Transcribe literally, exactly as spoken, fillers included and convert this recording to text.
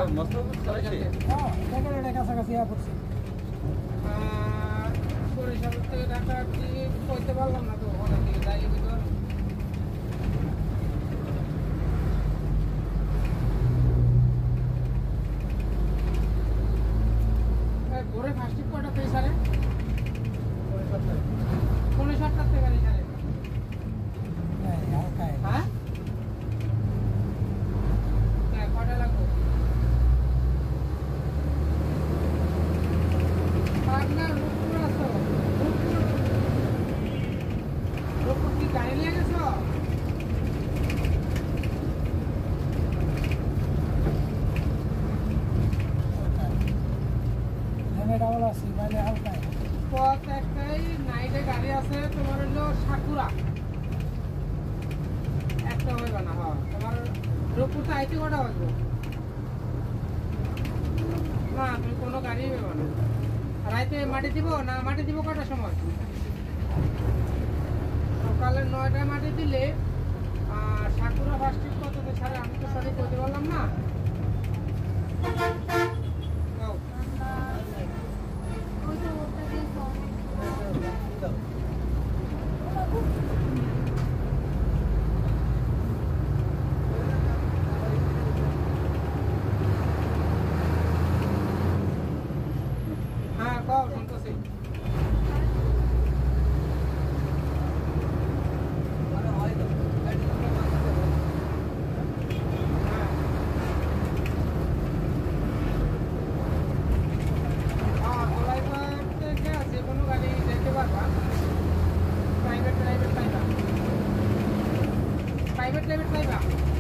কাছাকাছি পড়ছে বরিশাল থেকে ঢাকা কইতে পারলাম না তো ওখান থেকে যাই ভিতর ভোরে ফার্স্ট ট্রিপ কয়টা পেয়ে সারে পৌনে সাতটার থেকে গাড়ি সারে হ্যাঁ কয়টা লাগবো আপনার রূপপুর আসো রূপপুর কি গাড়ি নিয়ে গেছো পথ একটাই নাইটে গাড়ি আছে তোমার হলো সাকুরা একটা হইবে না হ্যাঁ তোমার রূপপুর তো আইতে কটা বাজবো না তুমি কোনো গাড়ি পেবে না রাইতে মাটি দিব না মাটি দিব কটার সময় সকালে নয়টায় মাটি দিলে আর সাকুরা ফার্স্ট ট্রিপ কত সারে আমি তো সঠিক বলতে পারলাম না হ্যাঁ কও শুনতেছি যে কোনো গাড়ি যেতে পারবা প্রাইভেট প্রাইভেট পাইবা প্রাইভেট প্রাইভেট পাইবা